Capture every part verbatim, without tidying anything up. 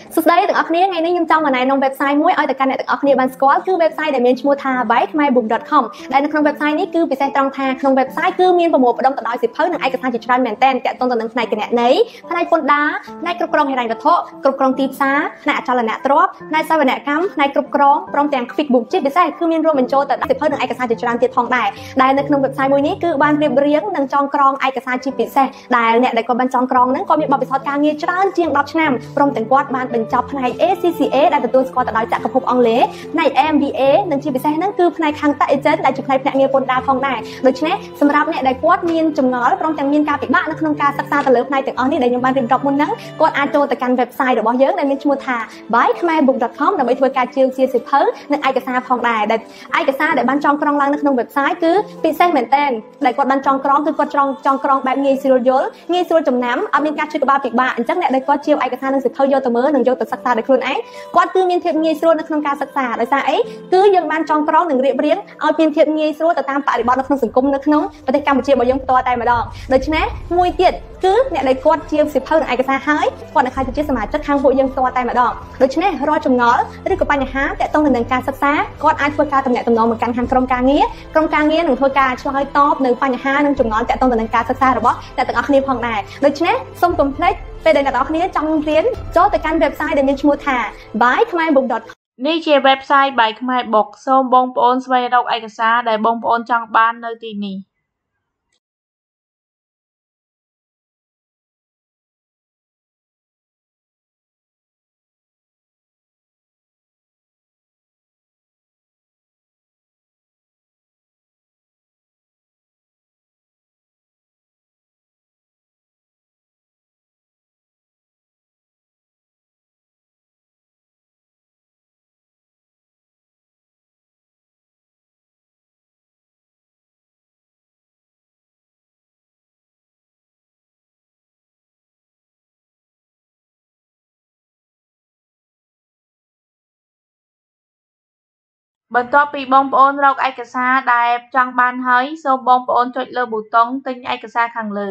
សួស្តីទាំងអស់គ្នាថ្ងៃនេះខ្ញុំចង់មកណែនាំ website មួយឲ្យតែកាន់អ្នកទាំងអស់គ្នាបានស្គាល់គឺ website ដែលមានឈ្មោះថា បាយខ្មែរ book ដត com ដែលនៅក្នុង website នេះគឺពិសេសត្រង់ថាក្នុង website គឺមានប្រមូលផ្ដុំទៅដោយសៀវភៅនិងឯកសារជាច្រើនមែនទែនទាក់ទងទៅនឹងផ្នែកគណនេយ្យផ្នែកពន្ធដារផ្នែកគ្រប់គ្រងហិរញ្ញវត្ថុគ្រប់គ្រងទីផ្សារផ្នែកអចលនទ្រព្យផ្នែកសវនកម្មផ្នែកគ្រប់គ្រងព្រមទាំង QuickBooks ជាពិសេសគឺមានរួមបញ្ចូលទៅសៀវភៅនិងឯកសារជាច្រើនទៀតផងដែរដែលនៅក្នុង website មួយនេះគឺបានរៀបរៀងនិងចងក្រងឯកសារជាពិសេសដែលអ្នកដែលគាត់បានចងក្រងហ្នឹងគាត់មានបទពិសោធន៍ការងារច្រើនជាងដប់ឆ្នាំព្រមទាំងគាត់បានបញ្ចប់ផ្នែក A C C A ដែលទទួលស្គាល់ទៅដោយចក្រភពអង់គ្លេសផ្នែក M B A និងជាពិសេសហ្នឹងគឺផ្នែកខាង Tax Agent ដែលជាផ្នែកភ្នាក់ងារពន្ធដារផងដែរដូច្នេះសម្រាប់អ្នកដែលគាត់មានចម្ងល់ព្រមទាំងមានការពិបាកនៅក្នុងការសិក្សាទៅលើផ្នែកទាំងអស់នេះដែលខ្ញុំបានរៀបរាប់មុនហ្នឹងគាត់អាចចូលទៅកាន់ website របស់យើងដែលមានឈ្មោះថា បាយខ្មែរ book ដត com ដើម្បីធ្វើការជាវជាសៀវភៅនិងឯកសារផងដែរដែលឯកសារដែលបានចងក្រងឡើងនៅក្នុង website គឺពិសេសមែនទែនដែលគាត់បានចងក្រងគឺគាត់ចងចងក្រងបែបងាយស្រួលយល់ងាយស្រួលចំណាំអត់មានការឈឺក្បាលពិបាកអញ្ចឹងអ្នកដែលគាត់ជាវឯកសារនិងសៀវភៅយកទៅមើលនិងយកទៅសិក្សាដោយខ្លួនឯងគាត់គឺមានភាពងាយស្រួលនៅក្នុងការសិក្សាដោយសារអីគឺយើងបានចងក្រងនិងរៀបរៀងឲ្យមានភាពងាយស្រួលទៅតាមបរិបទនៅក្នុងសង្គមនៅក្នុងប្រទេសកម្ពុជារបស់យើងផ្ទាល់តែម្ដងដូច្នេះមួយទៀតគឺអ្នកដែលគាត់ជាសៀវភៅនិងឯកសារហើយគាត់នឹងក្លាយជាសមាជិកខាងពួកយើងផ្ទាល់តែម្ដងដូច្នេះរាល់ចម្ងល់ឬក៏បញ្ហាទាក់ទងនឹងការសិក្សាគាត់អាចធ្វើការទំនាក់ទំនងមកកាន់ខាងក្រុមការងារក្រុមការងារនឹងធ្វើការឆ្លើយតបនៅបញ្ហានិងចម្ងល់ទាក់ទងនឹងការសិក្សារបស់អ្នកទាំងអស់គ្នាផងដែរដូច្នេះសូមកុំភ្លេចពេលដែលអ្នកទាំងអស់គ្នាចង់រៀនចូលទៅកាន់ website ដែលមានឈ្មោះថា បាយខ្មែរ book ដត com នេះជា website បាយខ្មែរ book សូមបងប្អូនស្វែងរកឯកសារដែលបងប្អូនចង់បាននៅទីនេះបន្ទាប់ពីបងប្អូនរកឯកសារដែលចង់បានហើយសូមបងប្អូនចុចលើប៊ូតុងទិញឯកសារខាងលើ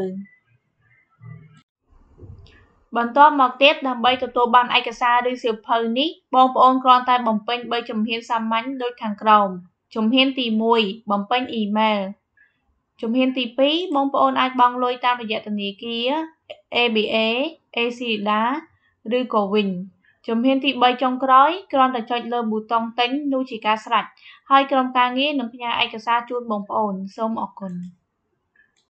បន្ទាប់មកទៀតដើម្បីទទួលបានឯកសារឬសៀវភៅនេះបងប្អូនគ្រាន់តែបំពេញបីជំហានសាមញ្ញដូចខាងក្រោមជំហានទីមួយបំពេញអ៊ីមែលជំហានទីពីរបងប្អូនអាចបង់លុយតាមរយៈធនាគារ A B A A C C A ឬក៏វិញជំហានទីបីចុងក្រោយគ្រាន់តែចុចលើប៊ូតុងទិញនោះជាការស្រេចហើយក្រុមការងារនឹងផ្ញើឯកសារជូនបងប្អូនសូមអរគុណ